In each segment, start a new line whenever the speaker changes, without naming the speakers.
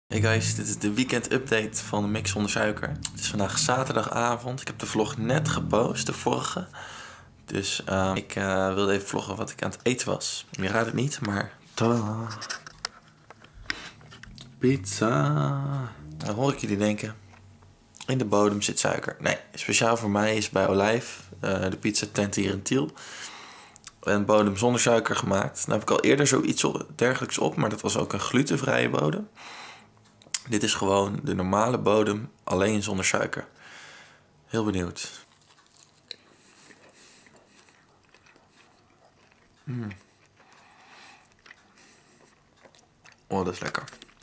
Hey guys, dit is de weekend update van de Mix zonder suiker. Het is vandaag zaterdagavond. Ik heb de vlog net gepost, de vorige. Dus ik wilde even vloggen wat ik aan het eten was. Je raadt het niet, maar... Tadaa! Pizza! Dan hoor ik jullie denken... In de bodem zit suiker. Nee, speciaal voor mij is bij Olijf, de pizza tent hier in Tiel, een bodem zonder suiker gemaakt. Daar heb ik al eerder zoiets dergelijks op, maar dat was ook een glutenvrije bodem. Dit is gewoon de normale bodem, alleen zonder suiker. Heel benieuwd. Oh, dat is lekker.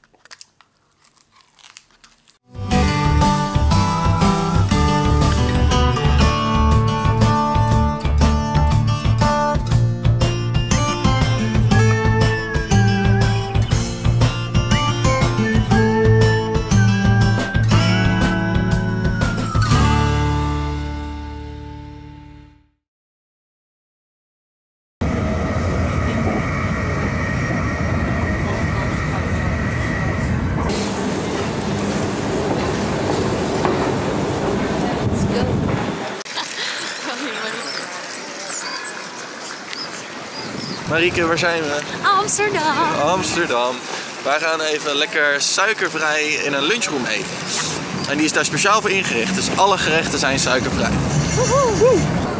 Marieke, waar zijn we?
Amsterdam.
Amsterdam. Wij gaan even lekker suikervrij in een lunchroom eten. En die is daar speciaal voor ingericht, dus alle gerechten zijn suikervrij.
Woehoe.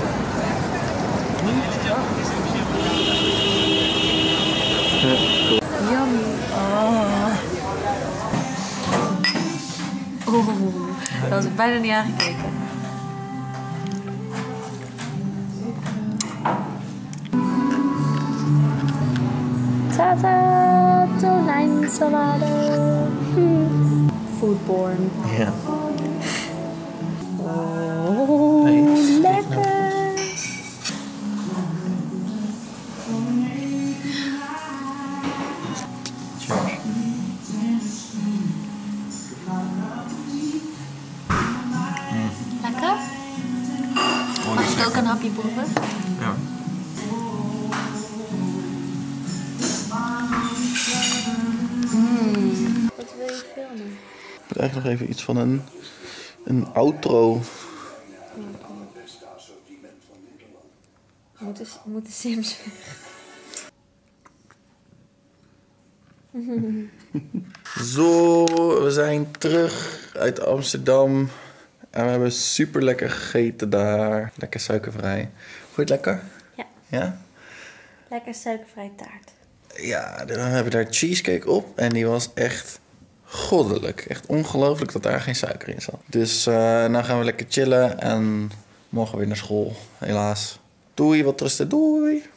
Yummy. Daar was ik bijna niet aangekeken. Tata, tonijnsalade. Foodborne.
Ja.
Oh,
nee,
lekker.
Cheers.
Lekker?
Oh,
Mag ik ook een hapje proeven?
Ja.
Wat wil je filmen?
Ik moet eigenlijk nog even iets van een outro.
Moet de Sims
Zo, we zijn terug uit Amsterdam. En we hebben super lekker gegeten daar. Lekker suikervrij. Vond je het lekker?
Ja.
Ja?
Lekker suikervrij taart.
Ja, dan hebben we daar cheesecake op. En die was echt goddelijk. Echt ongelooflijk dat daar geen suiker in zat. Dus nou gaan we lekker chillen. En morgen weer naar school, helaas. Doei, wat rusten. Doei.